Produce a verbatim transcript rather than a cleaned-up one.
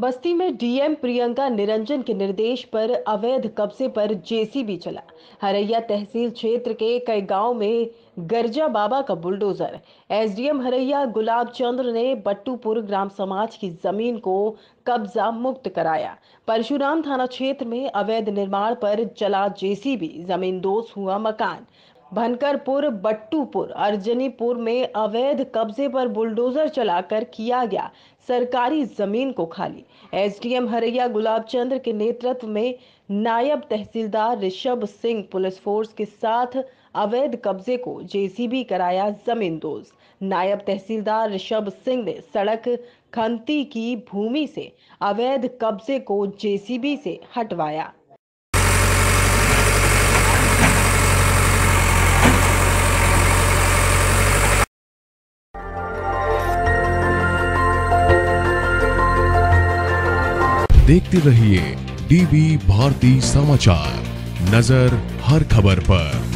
बस्ती में डीएम प्रियंका निरंजन के निर्देश पर अवैध कब्जे पर जेसीबी चला। हरैया तहसील क्षेत्र के कई गांव में गर्जा बाबा का बुलडोजर। एसडीएम हरैया गुलाब चंद्र ने बट्टूपुर ग्राम समाज की जमीन को कब्जा मुक्त कराया। परशुराम थाना क्षेत्र में अवैध निर्माण पर चला जेसीबी, जमींदोज हुआ मकान। भनकरपुर, बट्टूपुर, अर्जनीपुर में अवैध कब्जे पर बुलडोजर चलाकर किया गया सरकारी जमीन को खाली। एसडीएम हरैया गुलाब चंद्र के नेतृत्व में नायब तहसीलदार ऋषभ सिंह पुलिस फोर्स के साथ अवैध कब्जे को जेसीबी कराया जमींदोज। नायब तहसीलदार ऋषभ सिंह ने सड़क खंती की भूमि से अवैध कब्जे को जेसीबी से हटवाया। देखते रहिए डीवी भारती समाचार, नजर हर खबर पर।